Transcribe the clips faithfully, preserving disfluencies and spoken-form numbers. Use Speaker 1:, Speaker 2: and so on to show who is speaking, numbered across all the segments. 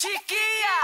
Speaker 1: Chiquilla.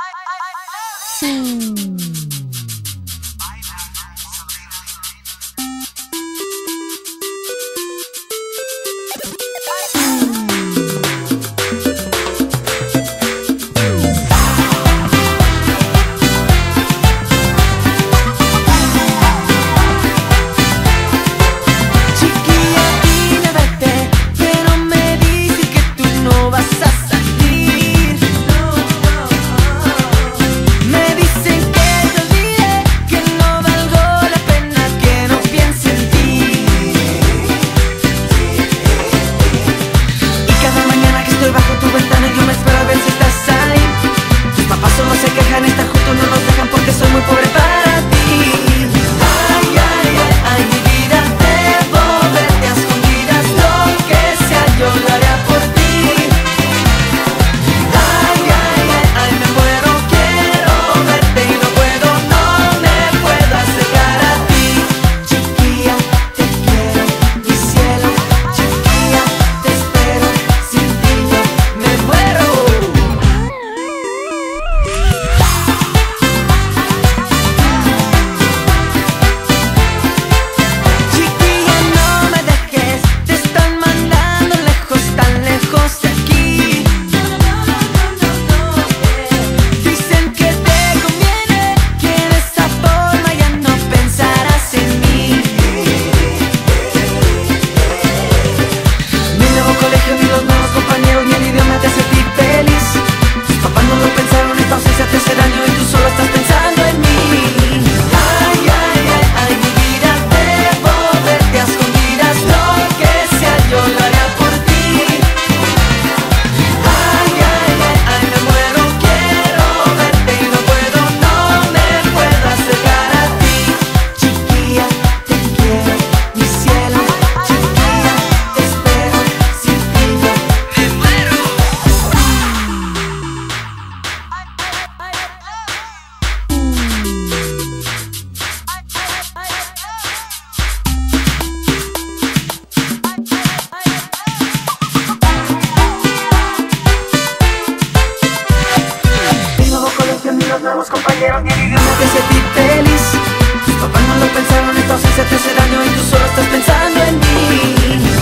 Speaker 2: Los nuevos compañeros ni el idioma que se ti feliz. Tus papás no lo pensaron, entonces se te hace daño y tú solo estás pensando en mí.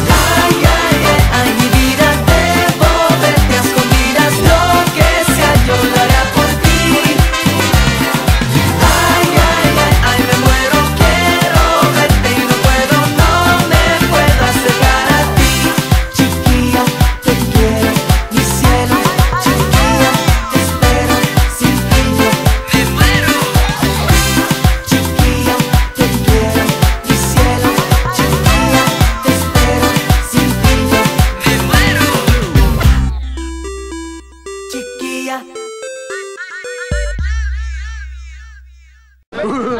Speaker 2: Ay, ay, ay, ay, mi vida, debo verte a escondidas. Lo que sea yo lo haré por ti. Ay, ay, ay, ay, me muero, quiero verte y no puedo, no me puedo acercar a ti. Chiquilla, te quiero, mi cielo. Chiquilla, te espero, sin ti me muero. Chiquilla, te quiero, mi cielo. Chiquilla, te espero, sin ti me muero. Chiquilla.